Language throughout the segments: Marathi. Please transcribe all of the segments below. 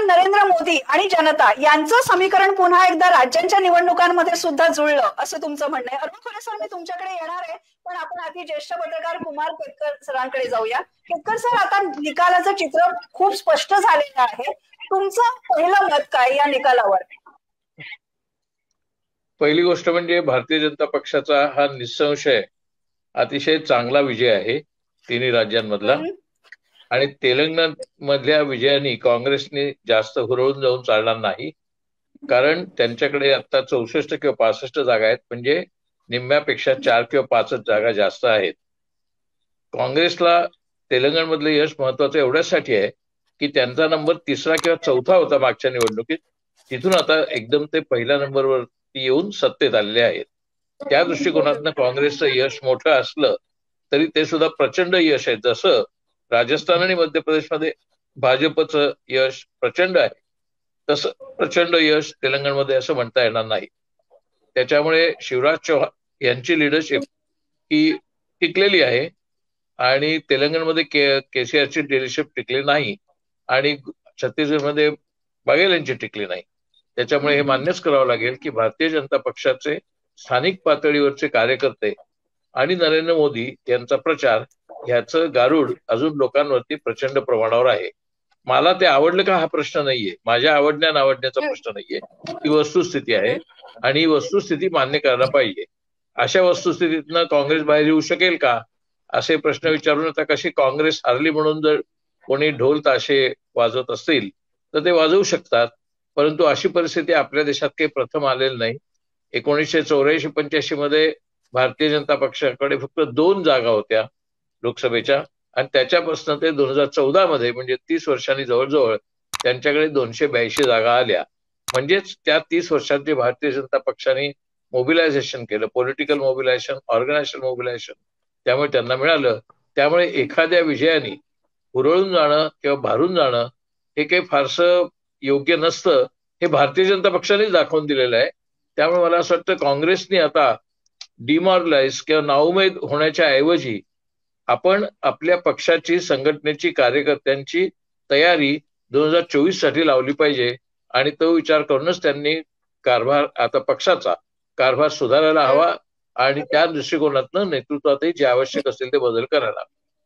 नरेंद्र मोदी आणि जनता यांचं समीकरण पुन्हा एकदा राज्यांच्या निवडणुकांमध्ये सुद्धा जुळलं असं तुमचं म्हणणं आहे. अरुण खोले सर, मी तुमच्याकडे येणार आहे, पण आपण आधी ज्येष्ठ पत्रकार कुमार केतकर सरांकडे जाऊया. केतकर सर, आता निकालाचं चित्र खूप स्पष्ट झालेलं आहे. तुमचं पहिलं मत काय या निकालावर? पहिली गोष्ट म्हणजे भारतीय जनता पक्षाचा हा निसंशय अतिशय चांगला विजय आहे तिन्ही राज्यांमधला. आणि तेलंगणा मधल्या विजयाने काँग्रेसने जास्त हुरळून जाऊन चालणार नाही, कारण त्यांच्याकडे आता 64 किंवा 65 जागा आहेत, म्हणजे निम्म्यापेक्षा 4 किंवा 5 जागा जास्त आहेत. काँग्रेसला तेलंगणमधलं यश महत्वाचं एवढ्यासाठी आहे की त्यांचा नंबर 3रा किंवा 4था होता मागच्या निवडणुकीत, तिथून आता एकदम ते पहिल्या नंबरवर येऊन सत्तेत आलेले आहेत. त्या दृष्टिकोनातनं काँग्रेसचं यश मोठं असलं तरी ते सुद्धा प्रचंड यश आहे. जसं राजस्थान आणि मध्य प्रदेशमध्ये भाजपचं यश प्रचंड आहे, तसं प्रचंड यश तेलंगणमध्ये असं म्हणता येणार नाही. त्याच्यामुळे शिवराज चौहान यांची लिडरशिप ही टिकलेली आहे आणि तेलंगणमध्ये केसीआरची लिडरशिप टिकली नाही आणि छत्तीसगडमध्ये बघेल यांची टिकली नाही. त्याच्यामुळे हे मान्यच करावं लागेल की भारतीय जनता पक्षाचे स्थानिक पातळीवरचे कार्यकर्ते आणि नरेंद्र मोदी यांचा प्रचार ह्याचं गारुड अजून लोकांवरती प्रचंड प्रमाणावर आहे. मला ते आवडलं का हा प्रश्न नाहीये, माझ्या आवडण्या नावडण्याचा प्रश्न नाहीये, ही वस्तुस्थिती आहे आणि ही वस्तुस्थिती मान्य करायला पाहिजे. अशा वस्तुस्थितीतनं काँग्रेस बाहेर येऊ शकेल का असे प्रश्न विचारून, आता कशी काँग्रेस हरली म्हणून जर कोणी ढोल ताशे वाजवत असतील तर ते वाजवू शकतात, परंतु अशी परिस्थिती आपल्या देशात काही प्रथम आलेली नाही. 1984-85 मध्ये भारतीय जनता पक्षाकडे फक्त 2 जागा होत्या लोकसभेच्या आणि त्याच्यापासून ते 2014 मध्ये म्हणजे 30 वर्षांनी जवळजवळ त्यांच्याकडे 282 जागा आल्या. म्हणजेच त्या 30 वर्षात जे भारतीय जनता पक्षाने मोबिलायझेशन केलं, पॉलिटिकल मोबिलायझेशन, ऑर्गनायझेशन मोबिलायझेशन, त्यामुळे त्यांना मिळालं. त्यामुळे एखाद्या विजयाने हुरळून जाणं किंवा भारून जाणं हे काही फारसं योग्य नसतं, हे भारतीय जनता पक्षानेच दाखवून दिलेलं आहे. त्यामुळे मला असं वाटतं काँग्रेसने आता डिमॉरलाइज किंवा नाउमेद होण्याच्या ऐवजी आपण आपल्या पक्षाची, संघटनेची, कार्यकर्त्यांची तयारी 2024 साठी लावली पाहिजे आणि तो विचार करूनच त्यांनी कारभार, आता पक्षाचा कारभार सुधारायला हवा आणि त्या दृष्टिकोनातनं नेतृत्वातही जे आवश्यक असेल ते बदल करायला.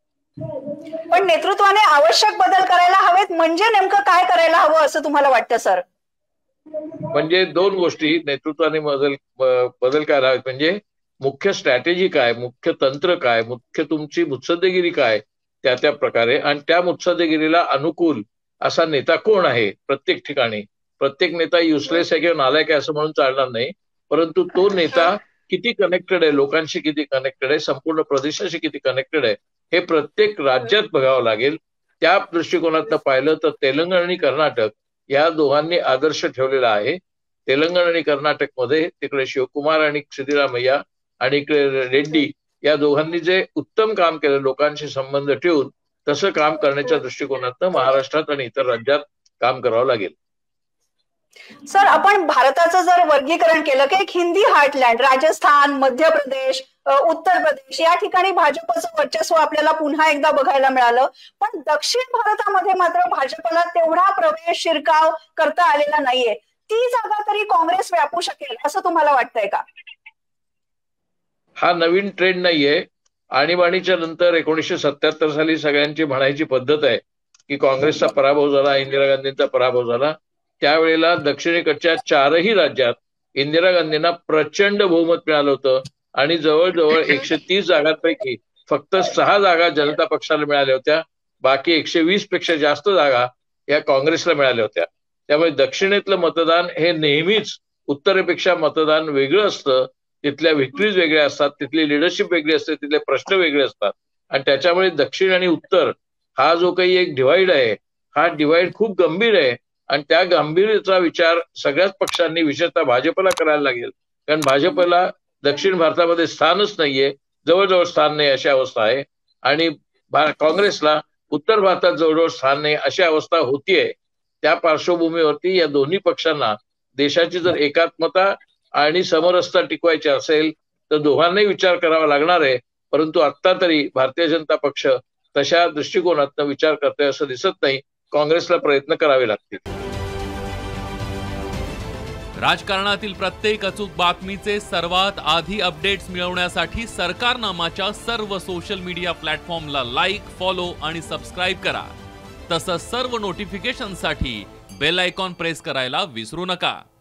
पण नेतृत्वाने आवश्यक बदल करायला हवेत म्हणजे नेमकं काय करायला हवं असं तुम्हाला वाटतं सर? म्हणजे 2 गोष्टी नेतृत्वाने बदल करायला हवेत. म्हणजे मुख्य स्ट्रॅटेजी काय, मुख्य तंत्र काय, मुख्य तुमची मुत्सद्देगिरी काय त्या प्रकारे, आणि त्या मुत्सद्देगिरीला अनुकूल असा नेता कोण आहे प्रत्येक ठिकाणी. प्रत्येक नेता युजलेस आहे किंवा नालायक आहे असं म्हणून चालणार नाही, परंतु तो नेता किती कनेक्टेड आहे, लोकांशी किती कनेक्टेड आहे, संपूर्ण प्रदेशाशी किती कनेक्टेड आहे, हे प्रत्येक राज्यात बघावं लागेल. त्या दृष्टिकोनातनं पाहिलं तर तेलंगणा आणि कर्नाटक या दोघांनी आदर्श ठेवलेला आहे. तेलंगणा आणि कर्नाटकमध्ये तिकडे शिवकुमार आणि सिद्धरामय्या आणि इकडे रेड्डी या दोघांनी जे उत्तम काम केलं लोकांशी संबंध ठेवून, तसं काम करण्याच्या दृष्टिकोनातनं महाराष्ट्रात आणि इतर राज्यात काम करावं लागेल. सर, आपण भारताचं जर वर्गीकरण केलं की एक हिंदी हार्टलँड, राजस्थान, मध्य प्रदेश, उत्तर प्रदेश या ठिकाणी भाजपचं वर्चस्व आपल्याला पुन्हा एकदा बघायला मिळालं, पण दक्षिण भारतामध्ये मात्र भाजपला तेवढा प्रवेश, शिरकाव करता आलेला नाहीये. ती जागा तरी काँग्रेस व्यापू शकेल असं तुम्हाला वाटतंय का? हा नवीन ट्रेंड नाहीये. आणीबाणीच्या नंतर 1977 साली सगळ्यांची म्हणायची पद्धत आहे की काँग्रेसचा पराभव झाला, इंदिरा गांधींचा पराभव झाला. त्यावेळेला दक्षिणेकडच्या 4ही राज्यात इंदिरा गांधींना प्रचंड बहुमत मिळालं होतं आणि जवळजवळ 130 जागांपैकी फक्त 6 जागा जनता पक्षाला मिळाल्या होत्या. बाकी 120 पेक्षा जास्त जागा या काँग्रेसला मिळाल्या होत्या. त्यामुळे दक्षिणेतलं मतदान हे नेहमीच उत्तरेपेक्षा मतदान वेगळं असतं. तिथल्या व्हिक्टरीज वेगळ्या असतात, तिथली लिडरशिप वेगळी असते, तिथले प्रश्न वेगळे असतात आणि त्याच्यामुळे दक्षिण आणि उत्तर हा जो काही एक डिवाइड आहे, हा डिवाइड खूप गंभीर आहे आणि त्या गंभीरतेचा विचार सगळ्याच पक्षांनी, विशेषतः भाजपला करायला लागेल. कारण भाजपला दक्षिण भारतामध्ये स्थानच नाहीये, जवळजवळ स्थान नाही अशी अवस्था आहे आणि काँग्रेसला उत्तर भारतात जवळजवळ स्थान नाही अशी अवस्था होतीये. त्या पार्श्वभूमीवरती या दोन्ही पक्षांना देशाची जर एकात्मता आणि समरसता टिकवायची असेल तर दोघांनाही विचार करावा लागणार आहे. परंतु आता तरी भारतीय जनता पक्ष तशा दृष्टिकोनातनं विचार करतोय असं दिसत नाही. काँग्रेसला प्रयत्न करावे लागतील. राजकारणातील प्रत्येक अचूक बातमीचे सर्वात आधी अपडेट्स मिळवण्यासाठी सरकारनामाच्या सर्व सोशल मीडिया प्लॅटफॉर्मला लाईक, फॉलो आणि सबस्क्राईब करा. तसंच सर्व नोटिफिकेशनसाठी बेल आयकॉन प्रेस करायला विसरू नका.